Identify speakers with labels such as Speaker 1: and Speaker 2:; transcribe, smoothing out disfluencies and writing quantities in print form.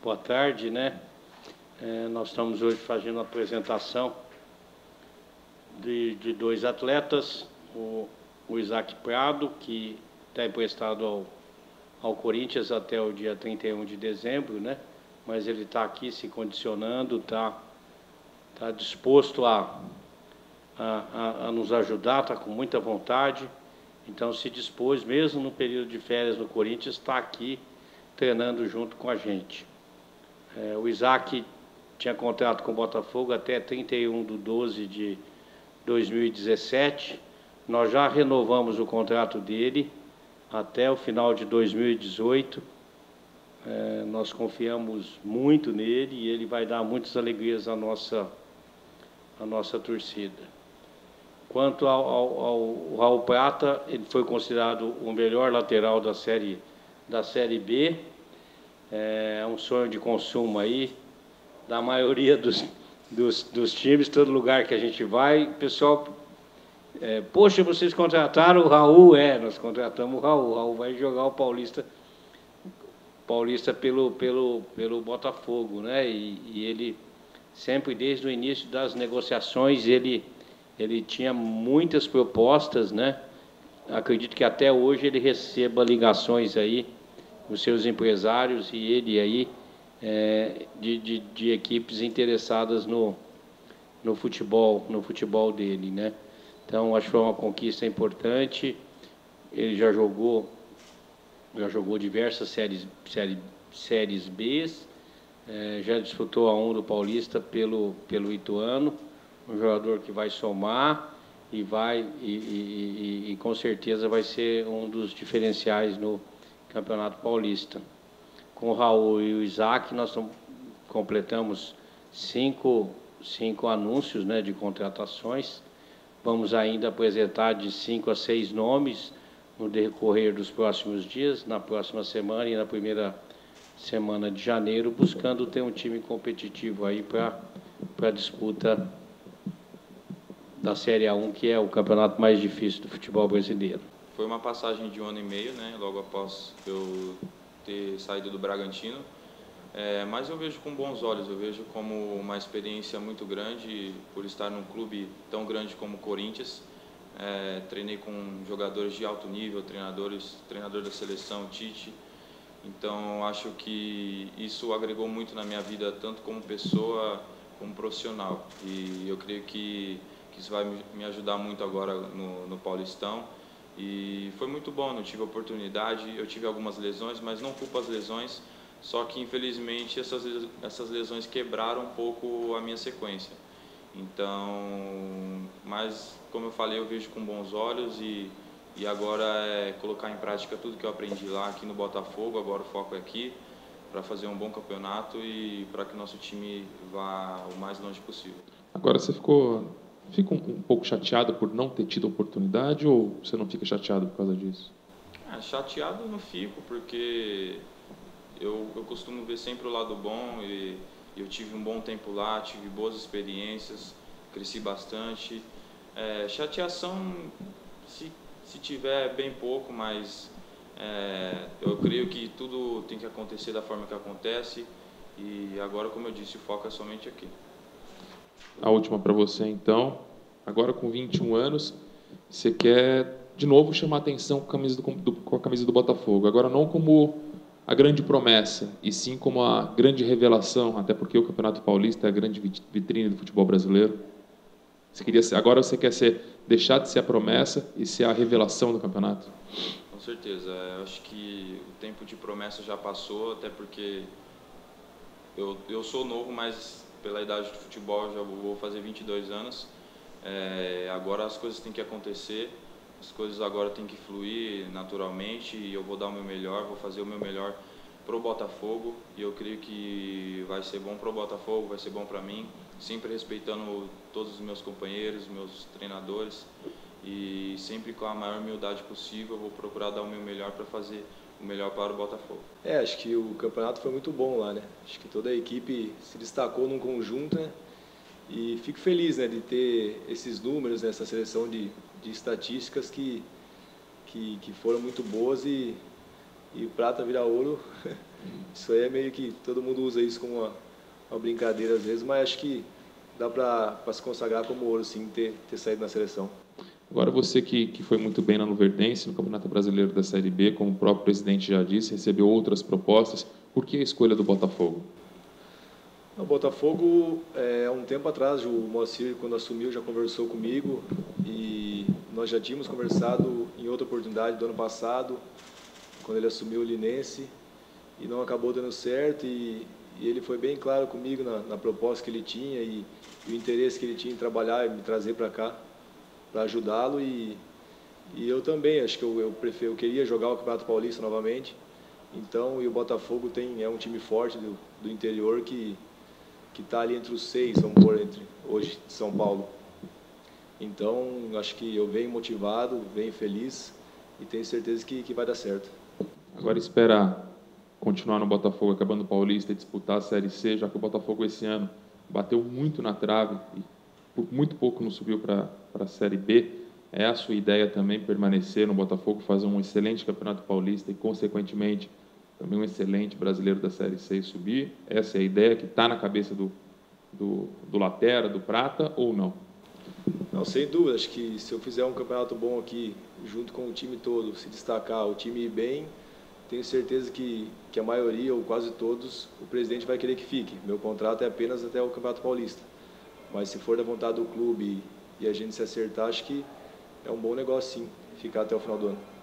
Speaker 1: Boa tarde, né? Nós estamos hoje fazendo a apresentação de dois atletas, o Isaac Prado, que está emprestado ao Corinthians até o dia 31 de dezembro, né? Mas ele está aqui se condicionando, está disposto a nos ajudar, está com muita vontade. Então se dispôs, mesmo no período de férias no Corinthians, está aqui treinando junto com a gente. O Isaac tinha contrato com o Botafogo até 31/12 de 2017. Nós já renovamos o contrato dele até o final de 2018. Nós confiamos muito nele e ele vai dar muitas alegrias à nossa torcida. Quanto ao Raul Prata, ele foi considerado o melhor lateral da Série B. É um sonho de consumo aí da maioria dos times, todo lugar que a gente vai, pessoal, poxa, vocês contrataram o Raul? Nós contratamos o Raul. O Raul vai jogar o Paulista pelo Botafogo, né? E ele sempre, desde o início das negociações, ele tinha muitas propostas, né? Acredito que até hoje ele receba ligações aí dos seus empresários e ele aí de equipes interessadas no futebol dele, né? Então acho que foi uma conquista importante. Ele já jogou diversas séries B, já disputou a 1 do Paulista pelo Ituano, um jogador que vai somar e com certeza vai ser um dos diferenciais no Campeonato Paulista. Com o Raul e o Isaac, nós completamos cinco anúncios, né, de contratações. Vamos ainda apresentar de 5 a 6 nomes no decorrer dos próximos dias, na próxima semana e na primeira semana de janeiro, buscando ter um time competitivo aí para a disputa da Série A1, que é o campeonato mais difícil do futebol brasileiro.
Speaker 2: Foi uma passagem de 1 ano e meio, né, logo após eu ter saído do Bragantino, mas eu vejo com bons olhos, eu vejo como uma experiência muito grande por estar num clube tão grande como o Corinthians. Treinei com jogadores de alto nível, treinador da seleção, Tite. Então acho que isso agregou muito na minha vida, tanto como pessoa como profissional, e eu creio que isso vai me ajudar muito agora no Paulistão. E foi muito bom, não tive oportunidade, eu tive algumas lesões, mas não culpo as lesões, só que infelizmente essas lesões quebraram um pouco a minha sequência. Então, mas como eu falei, eu vejo com bons olhos e agora é colocar em prática tudo que eu aprendi lá aqui no Botafogo. Agora o foco é aqui, para fazer um bom campeonato e para que nosso time vá o mais longe possível.
Speaker 3: Agora você fica um pouco chateado por não ter tido oportunidade, ou você não fica chateado por causa disso?
Speaker 2: Chateado eu não fico, porque eu costumo ver sempre o lado bom e eu tive um bom tempo lá, tive boas experiências, cresci bastante. Chateação, se tiver, bem pouco, mas eu creio que tudo tem que acontecer da forma que acontece e agora, como eu disse, o foco é somente aqui.
Speaker 3: A última para você, então. Agora, com 21 anos, você quer, de novo, chamar a atenção com a camisa do Botafogo. Agora, não como a grande promessa, e sim como a grande revelação, até porque o Campeonato Paulista é a grande vitrine do futebol brasileiro. Agora você quer deixar de ser a promessa e ser a revelação do campeonato?
Speaker 2: Com certeza. Eu acho que o tempo de promessa já passou, até porque eu sou novo, mas pela idade do futebol já vou fazer 22 anos. Agora as coisas têm que acontecer, as coisas agora têm que fluir naturalmente e eu vou dar o meu melhor, vou fazer o meu melhor pro Botafogo e eu creio que vai ser bom pro Botafogo, vai ser bom para mim, sempre respeitando todos os meus companheiros, meus treinadores e sempre com a maior humildade possível eu vou procurar dar o meu melhor para fazer o melhor para o Botafogo.
Speaker 4: Acho que o campeonato foi muito bom lá, né? Acho que toda a equipe se destacou num conjunto, né? E fico feliz, né, de ter esses números, né, essa seleção de estatísticas que foram muito boas e o prata virar ouro Isso aí é meio que todo mundo usa isso como uma brincadeira às vezes, mas acho que dá para se consagrar como ouro, sim, ter saído na seleção.
Speaker 3: Agora você que foi muito bem na Luverdense, no Campeonato Brasileiro da Série B, como o próprio presidente já disse, recebeu outras propostas. Por que a escolha do Botafogo?
Speaker 4: O Botafogo, há um tempo atrás, o Moacir, quando assumiu, já conversou comigo e nós já tínhamos conversado em outra oportunidade do ano passado, quando ele assumiu o Linense, e não acabou dando certo, e ele foi bem claro comigo na proposta que ele tinha e o interesse que ele tinha em trabalhar e me trazer para cá, para ajudá-lo, e eu também, acho que eu queria jogar o Campeonato Paulista novamente, então, e o Botafogo é um time forte do interior que está ali entre os 6, vamos pôr, hoje de São Paulo. Então, acho que eu venho motivado, venho feliz e tenho certeza que vai dar certo.
Speaker 3: Agora esperar continuar no Botafogo, acabando o Paulista e disputar a Série C, já que o Botafogo esse ano bateu muito na trave e por muito pouco não subiu para a Série B. É a sua ideia também permanecer no Botafogo, fazer um excelente Campeonato Paulista e, consequentemente, também um excelente brasileiro da Série C e subir? Essa é a ideia que está na cabeça do Latera, do Prata, ou não?
Speaker 4: Não, sem dúvida. Acho que se eu fizer um campeonato bom aqui, junto com o time todo, se destacar, o time ir bem, tenho certeza que a maioria, ou quase todos, o presidente vai querer que fique. Meu contrato é apenas até o Campeonato Paulista. Mas se for da vontade do clube e a gente se acertar, acho que é um bom negócio, sim, ficar até o final do ano.